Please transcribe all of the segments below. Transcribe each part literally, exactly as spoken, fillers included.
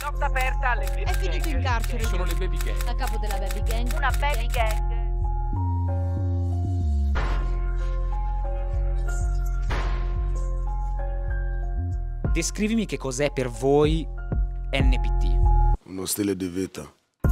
Lotta aperta alle baby È finito in carcere. Sono le baby gang. A capo della baby gang. Una baby gang. Descrivimi che cos'è per voi N P T. Uno stile di vita.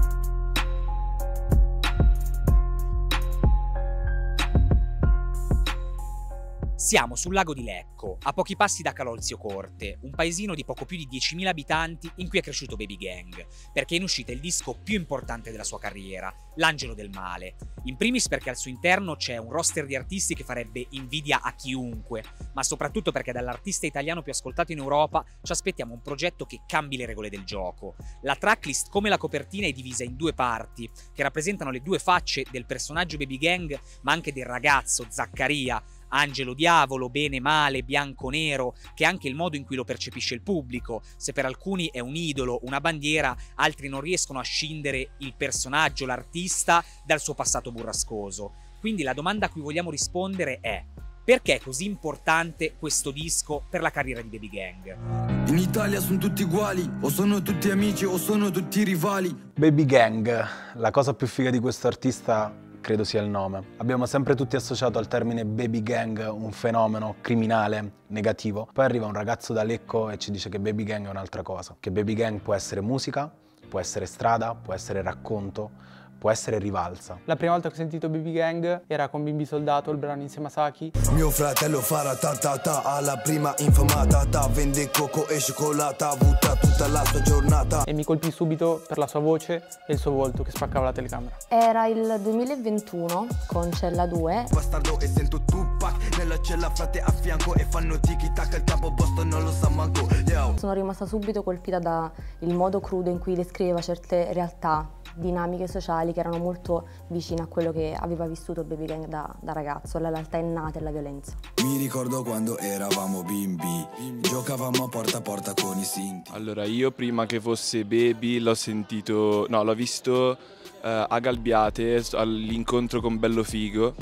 Siamo sul lago di Lecco, a pochi passi da Calolzio Corte, un paesino di poco più di diecimila abitanti in cui è cresciuto Baby Gang, perché è in uscita il disco più importante della sua carriera, L'Angelo del Male. In primis perché al suo interno c'è un roster di artisti che farebbe invidia a chiunque, ma soprattutto perché dall'artista italiano più ascoltato in Europa ci aspettiamo un progetto che cambi le regole del gioco. La tracklist, come la copertina, è divisa in due parti, che rappresentano le due facce del personaggio Baby Gang, ma anche del ragazzo Zaccaria, angelo diavolo, bene male, bianco nero, che è anche il modo in cui lo percepisce il pubblico. Se per alcuni è un idolo, una bandiera, altri non riescono a scindere il personaggio, l'artista, dal suo passato burrascoso. Quindi la domanda a cui vogliamo rispondere è: perché è così importante questo disco per la carriera di Baby Gang? In Italia sono tutti uguali, o sono tutti amici o sono tutti rivali. Baby Gang, la cosa più figa di questo artista credo sia il nome. Abbiamo sempre tutti associato al termine Baby Gang un fenomeno criminale, negativo. Poi arriva un ragazzo da Lecco e ci dice che Baby Gang è un'altra cosa. Che Baby Gang può essere musica, può essere strada, può essere racconto, può essere rivalsa. La prima volta che ho sentito Baby Gang era con Bimbi Soldato, il brano insieme a Saki. Mio fratello farà ta ta ta alla prima infamata, ta vende coco e cioccolata, butta tutta la sua giornata. E mi colpì subito per la sua voce e il suo volto che spaccava la telecamera. Era il duemilaventuno con Cella due. Bastardo e sento Tupac nella cella, frate a fianco e fanno tiki tac, il capo Boston non lo sa manco. Yo. Sono rimasta subito colpita dal modo crudo in cui descriveva certe realtà, dinamiche sociali che erano molto vicine a quello che aveva vissuto Baby Gang da, da ragazzo, alla realtà innata e alla violenza. Mi ricordo quando eravamo bimbi, giocavamo a porta a porta con i sinti. Allora, io prima che fosse Baby l'ho sentito, no, l'ho visto uh, a Galbiate all'incontro con Bello Figo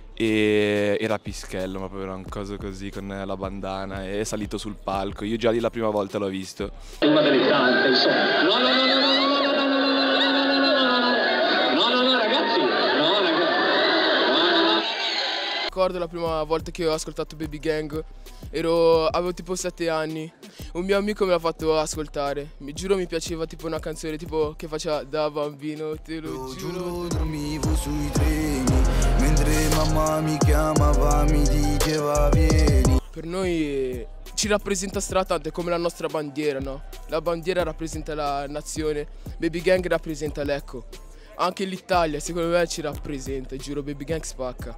e era Pischello, ma proprio era un coso così con la bandana, e è salito sul palco. Io già lì la prima volta l'ho visto. Una delle tante, insomma. No, no, no, no, no, no, no, no, no, no, no, no, no, ragazzi, no, ragazzi, no, no, no. Ricordo la prima volta che ho ascoltato Baby Gang, ero, avevo tipo sette anni, un mio amico me l'ha fatto ascoltare, mi giuro mi piaceva tipo una canzone tipo che faceva da bambino, te lo, lo giuro. giuro dormivo sui treni, mentre mamma mi chiamava, mi diceva vieni. Per noi ci rappresenta stratanto, è come la nostra bandiera, no? La bandiera rappresenta la nazione, Baby Gang rappresenta Lecco. Anche l'Italia secondo me ci rappresenta, giuro, Baby Gang spacca.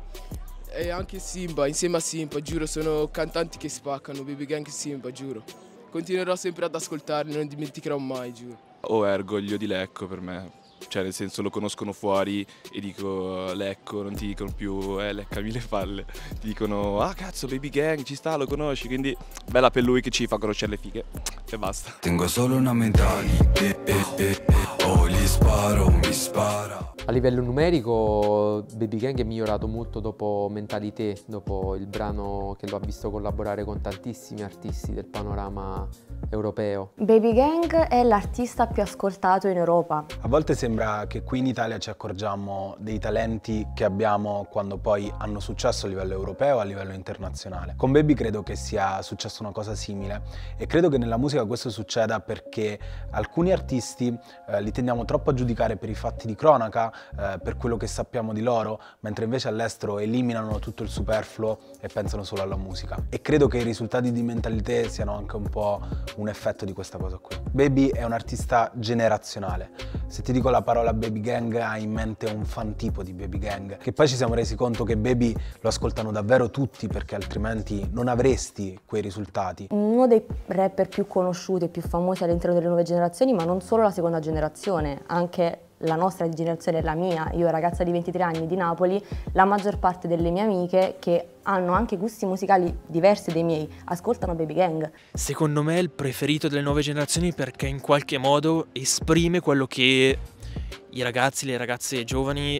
E anche Simba, insieme a Simba, giuro, sono cantanti che spaccano, Baby Gang e Simba, giuro. Continuerò sempre ad ascoltarli, non dimenticherò mai, giuro. O è orgoglio di Lecco per me. Cioè, nel senso, lo conoscono fuori e dico Lecco, non ti dicono più eh leccami le palle, ti dicono ah cazzo Baby Gang ci sta, lo conosci, quindi bella per lui che ci fa conoscere le fighe e basta. Tengo solo una mentale, eh, eh, eh, eh, oh gli sparo, mi spara. A livello numerico Baby Gang è migliorato molto dopo Mentalité, dopo il brano che lo ha visto collaborare con tantissimi artisti del panorama europeo. Baby Gang è l'artista più ascoltato in Europa. A volte sembra che qui in Italia ci accorgiamo dei talenti che abbiamo quando poi hanno successo a livello europeo e a livello internazionale. Con Baby credo che sia successa una cosa simile e credo che nella musica questo succeda perché alcuni artisti eh, li tendiamo troppo a giudicare per i fatti di cronaca, eh, per quello che sappiamo di loro, mentre invece all'estero eliminano tutto il superfluo e pensano solo alla musica. E credo che i risultati di Mentalité siano anche un po' un effetto di questa cosa qui. Baby è un artista generazionale. Se ti dico la parola Baby Gang hai in mente un fan tipo di Baby Gang, che poi ci siamo resi conto che Baby lo ascoltano davvero tutti perché altrimenti non avresti quei risultati. Uno dei rapper più conosciuti e più famosi all'interno delle nuove generazioni, ma non solo la seconda generazione, anche la nostra generazione, la mia, io ragazza di ventitré anni di Napoli, la maggior parte delle mie amiche che hanno anche gusti musicali diversi dai miei, ascoltano Baby Gang. Secondo me è il preferito delle nuove generazioni perché in qualche modo esprime quello che i ragazzi, le ragazze giovani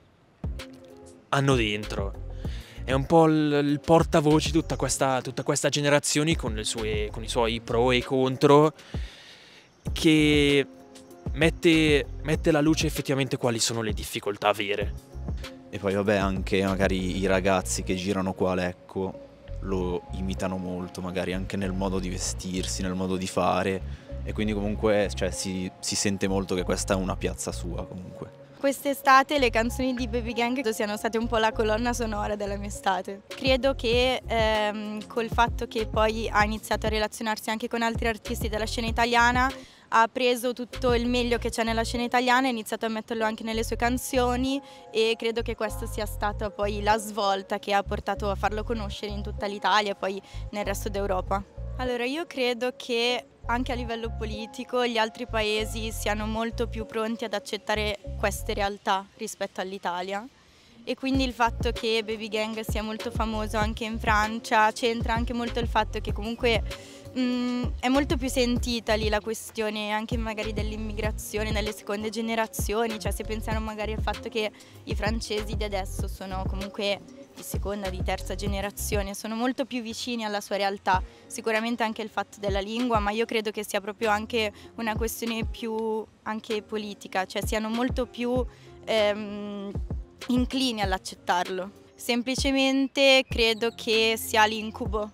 hanno dentro. È un po' il, il portavoce di tutta questa, tutta questa generazione con, le sue, con i suoi pro e contro, che mette, mette alla luce effettivamente quali sono le difficoltà vere. E poi vabbè, anche magari i ragazzi che girano qua a Lecco lo imitano molto, magari anche nel modo di vestirsi, nel modo di fare, e quindi comunque cioè, si, si sente molto che questa è una piazza sua comunque. Quest'estate le canzoni di Baby Gang siano state un po' la colonna sonora della mia estate. Credo che ehm, col fatto che poi ha iniziato a relazionarsi anche con altri artisti della scena italiana, ha preso tutto il meglio che c'è nella scena italiana e ha iniziato a metterlo anche nelle sue canzoni, e credo che questa sia stata poi la svolta che ha portato a farlo conoscere in tutta l'Italia e poi nel resto d'Europa. Allora, io credo che anche a livello politico gli altri paesi siano molto più pronti ad accettare queste realtà rispetto all'Italia, e quindi il fatto che Baby Gang sia molto famoso anche in Francia c'entra anche molto il fatto che comunque mh, è molto più sentita lì la questione anche magari dell'immigrazione delle seconde generazioni, cioè se pensiamo magari al fatto che i francesi di adesso sono comunque di seconda, di terza generazione, sono molto più vicini alla sua realtà, sicuramente anche il fatto della lingua, ma io credo che sia proprio anche una questione più anche politica, cioè siano molto più ehm, inclini all'accettarlo. Semplicemente credo che sia l'incubo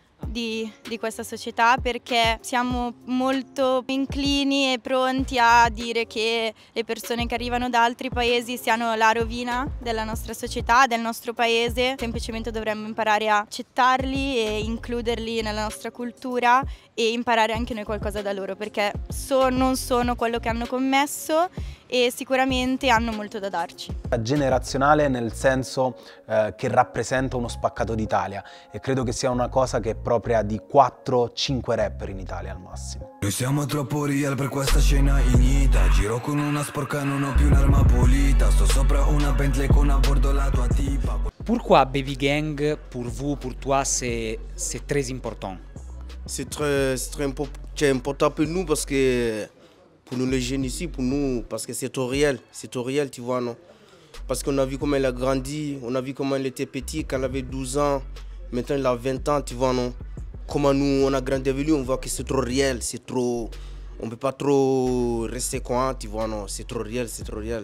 Di, di questa società, perché siamo molto inclini e pronti a dire che le persone che arrivano da altri paesi siano la rovina della nostra società, del nostro paese. Semplicemente dovremmo imparare a accettarli e includerli nella nostra cultura e imparare anche noi qualcosa da loro, perché so, non sono quello che hanno commesso e sicuramente hanno molto da darci. Generazionale nel senso eh, che rappresenta uno spaccato d'Italia, e credo che sia una cosa che è propria di quattro cinque rapper in Italia al massimo. Noi siamo troppo real per questa scena ignita. Giro con una sporca, non ho più un'arma pulita. Sto sopra una Bentley con a bordo la tua tipa. Pourquoi Baby Gang, pour vous, pour toi, c'est très important? C'est très, très important pour nous parce que pour nous les jeunes ici, pour nous, parce que c'est trop réel, c'est trop réel, tu vois, non? Parce qu'on a vu comment elle a grandi, on a vu comment elle était petite quand elle avait douze ans, maintenant elle a vingt ans, tu vois, non? Comment nous, on a grandi avec lui, on voit que c'est trop réel, c'est trop... On peut pas trop rester quoi, tu vois, non? C'est trop réel, c'est trop réel.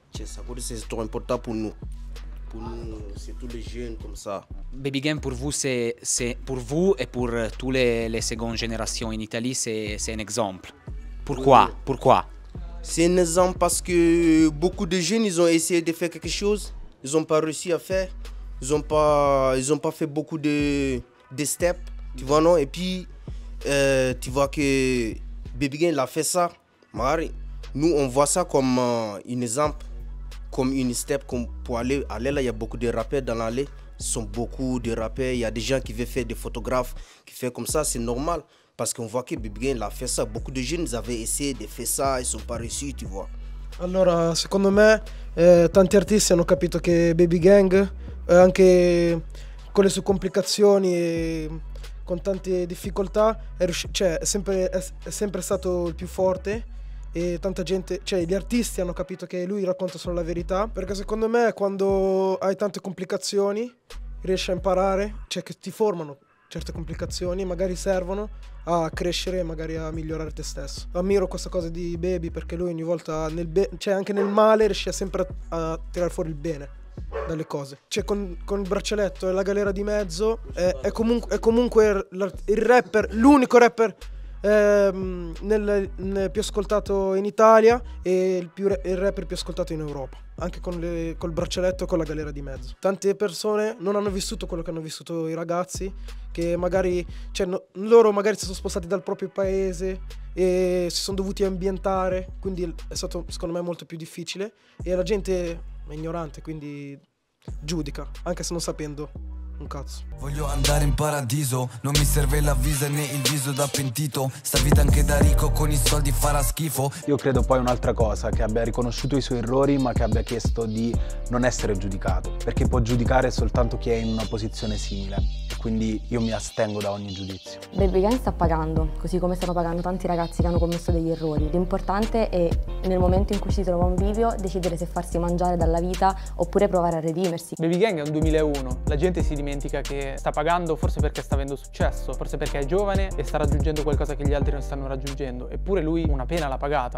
C'est trop important pour nous. Pour nous, c'est tous les jeunes comme ça. Baby Gang, pour vous, c'est pour vous et pour toutes les, les secondes générations en Italie, c'est un exemple. Pourquoi? Oui. Pourquoi? C'est un exemple parce que beaucoup de jeunes, ils ont essayé de faire quelque chose, ils n'ont pas réussi à faire, ils n'ont pas, ils ont pas fait beaucoup de, de steps, tu vois, non? Et puis, euh, tu vois que Baby Gang, il a fait ça. Nous, on voit ça comme euh, un exemple, comme une step, comme pour aller, aller là, il y a beaucoup de rappeurs dans l'allée, ce sont beaucoup de rappeurs, il y a des gens qui veulent faire des photographes, qui font comme ça, c'est normal. Parce qu'on voit che Baby Gang l'ha fait ça, beaucoup de jeunes avaient essayé de faire ça, ils sont pas réussi, tu vois. Allora, secondo me, eh, tanti artisti hanno capito che Baby Gang, eh, anche con le sue complicazioni e con tante difficoltà, è, cioè, è, sempre, è, è sempre stato il più forte, e tanta gente, cioè gli artisti hanno capito che lui racconta solo la verità, perché secondo me quando hai tante complicazioni riesci a imparare, cioè che ti formano certe complicazioni, magari servono a crescere e magari a migliorare te stesso. Ammiro questa cosa di Baby perché lui ogni volta, nel cioè anche nel male, riesce sempre a, a tirare fuori il bene dalle cose. Cioè con, con il braccialetto e la galera di mezzo è, è comunque, è comunque il rapper, l'unico rapper ehm, nel, nel più ascoltato in Italia e il, più, il rapper più ascoltato in Europa, anche con le, col braccialetto e con la galera di mezzo. Tante persone non hanno vissuto quello che hanno vissuto i ragazzi, che magari, cioè, no, loro magari si sono spostati dal proprio paese e si sono dovuti ambientare, quindi è stato secondo me molto più difficile, e la gente è ignorante, quindi giudica, anche se non sapendo un cazzo. Voglio andare in paradiso, non mi serve la visa né il viso da pentito. Sta vita anche da ricco con i soldi farà schifo. Io credo poi un'altra cosa, che abbia riconosciuto i suoi errori ma che abbia chiesto di non essere giudicato, perché può giudicare soltanto chi è in una posizione simile, e quindi io mi astengo da ogni giudizio. Baby Gang sta pagando, così come stanno pagando tanti ragazzi che hanno commesso degli errori. L'importante è, nel momento in cui si trova un bivio, decidere se farsi mangiare dalla vita oppure provare a redimersi. Baby Gang è un duemilauno, la gente si dimentica che sta pagando forse perché sta avendo successo, forse perché è giovane e sta raggiungendo qualcosa che gli altri non stanno raggiungendo, eppure lui una pena l'ha pagata,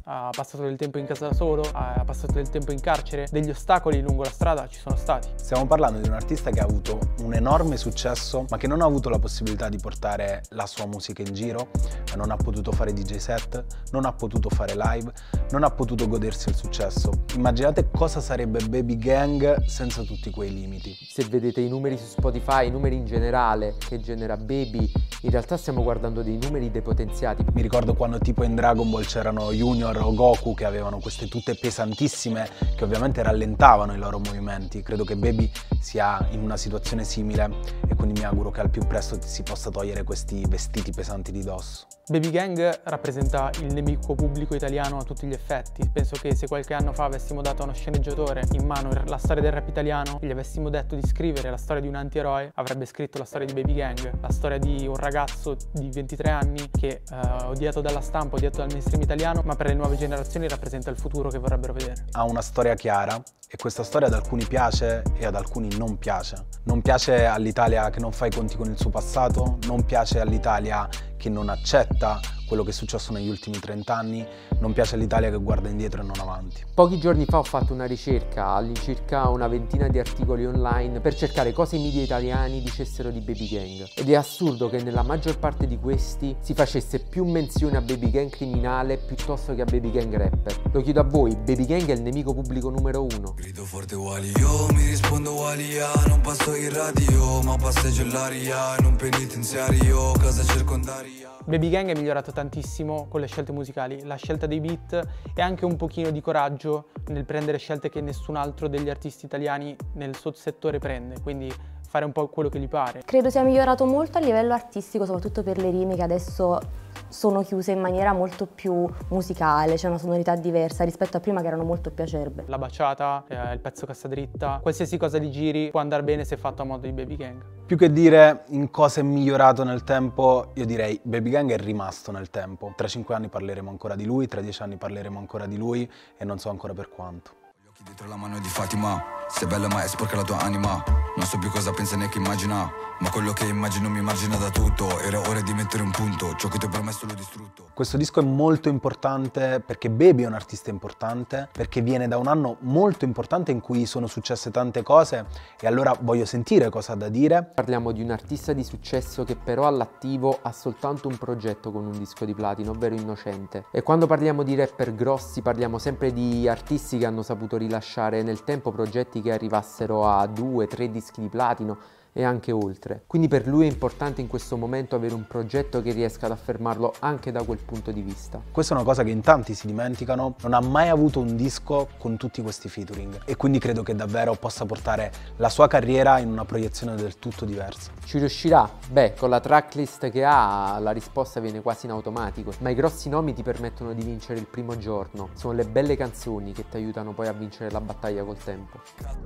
ha passato del tempo in casa solo, ha passato del tempo in carcere, degli ostacoli lungo la strada ci sono stati. Stiamo parlando di un artista che ha avuto un enorme successo, ma che non ha avuto la possibilità di portare la sua musica in giro, non ha potuto fare D J set, non ha potuto fare live, non ha potuto godersi il successo. Immaginate cosa sarebbe Baby Gang senza tutti quei limiti. Se vedete i numeri su Spotify, i numeri in generale che genera Baby, in realtà stiamo guardando dei numeri depotenziati. Mi ricordo quando tipo in Dragon Ball c'erano Junior o Goku che avevano queste tute pesantissime che ovviamente rallentavano i loro movimenti. Credo che Baby sia in una situazione simile e quindi mi auguro che al più presto si possa togliere questi vestiti pesanti di dosso. Baby Gang rappresenta il nemico pubblico italiano a tutti gli effetti. Penso che se qualche anno fa avessimo dato a uno sceneggiatore in mano la storia del rap italiano e gli avessimo detto di scrivere la storia di un antieroe, avrebbe scritto la storia di Baby Gang, la storia di un ragazzo di ventitré anni che è uh, odiato dalla stampa, odiato dal mainstream italiano, ma per le nuove generazioni rappresenta il futuro che vorrebbero vedere. Ha una storia chiara e questa storia ad alcuni piace e ad alcuni non piace. Non piace all'Italia che non fa i conti con il suo passato, non piace all'Italia che non accetta quello che è successo negli ultimi trent'anni, non piace all'Italia che guarda indietro e non avanti. Pochi giorni fa ho fatto una ricerca, all'incirca una ventina di articoli online, per cercare cosa i media italiani dicessero di Baby Gang. Ed è assurdo che nella maggior parte di questi si facesse più menzione a Baby Gang criminale piuttosto che a Baby Gang rapper. Lo chiedo a voi, Baby Gang è il nemico pubblico numero uno? Grido forte uguali io, mi rispondo uguali a, non passo in radio, ma passeggio l'aria in un penitenziario, casa circondaria. Baby Gang è migliorato tantissimo con le scelte musicali, la scelta dei beat e anche un pochino di coraggio nel prendere scelte che nessun altro degli artisti italiani nel sottosettore prende, quindi fare un po' quello che gli pare. Credo sia migliorato molto a livello artistico, soprattutto per le rime che adesso sono chiuse in maniera molto più musicale, c'è una sonorità diversa rispetto a prima che erano molto più acerbe. La baciata, eh, il pezzo cassadritta, qualsiasi cosa li giri può andare bene se fatto a modo di Baby Gang. Più che dire in cosa è migliorato nel tempo, io direi Baby Gang è rimasto nel tempo. Tra cinque anni parleremo ancora di lui, tra dieci anni parleremo ancora di lui e non so ancora per quanto. Dietro la mano di Fatima, sei bella ma è sporca la tua anima. Non so più cosa pensa né che immagina, ma quello che immagino mi margina da tutto. Era ora di mettere un punto, ciò che ti ho promesso l'ho distrutto. Questo disco è molto importante perché Baby è un artista importante, perché viene da un anno molto importante in cui sono successe tante cose e allora voglio sentire cosa ha da dire. Parliamo di un artista di successo che però all'attivo ha soltanto un progetto con un disco di platino, ovvero Innocente. E quando parliamo di rapper grossi parliamo sempre di artisti che hanno saputo rilasciare nel tempo progetti che arrivassero a due, tre dischi di platino e anche oltre. Quindi per lui è importante in questo momento avere un progetto che riesca ad affermarlo anche da quel punto di vista. Questa è una cosa che in tanti si dimenticano, non ha mai avuto un disco con tutti questi featuring e quindi credo che davvero possa portare la sua carriera in una proiezione del tutto diversa. Ci riuscirà? Beh, con la tracklist che ha la risposta viene quasi in automatico, ma i grossi nomi ti permettono di vincere il primo giorno, sono le belle canzoni che ti aiutano poi a vincere la battaglia col tempo.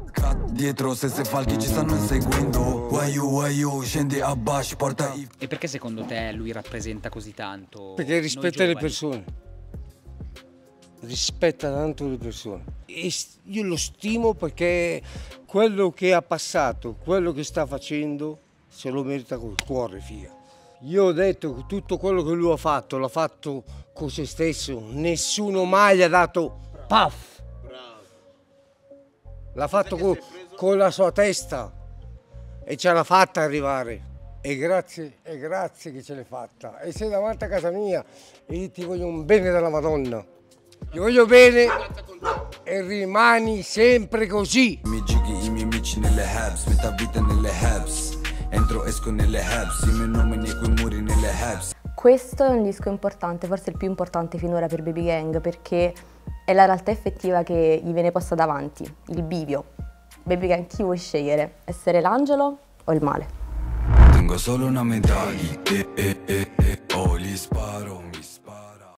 Dietro se se falchi ci stanno inseguendo. Why you, why you, scendi a bash, porta i... E perché secondo te lui rappresenta così tanto? Perché rispetta le persone. Rispetta tanto le persone. E io lo stimo perché quello che ha passato, quello che sta facendo, se lo merita col cuore, figa. Io ho detto che tutto quello che lui ha fatto, l'ha fatto con se stesso. Nessuno mai gli ha dato paf. L'ha fatto con, con la sua testa. E ce l'ha fatta arrivare e grazie, e grazie che ce l'hai fatta e sei davanti a casa mia e io ti voglio un bene dalla Madonna, ti voglio bene e rimani sempre così. Mi giochi i miei amici nelle habs, metà vita nelle habs, entro esco nelle habs, i miei nomi nei quei muri nelle habs. Questo è un disco importante, forse il più importante finora per Baby Gang perché è la realtà effettiva che gli viene posta davanti, il bivio. Baby Gang, chi vuoi scegliere? Essere l'angelo o il male? Tengo solo una metà di te, eh, eh, eh, oh, gli sparo, mi sparo.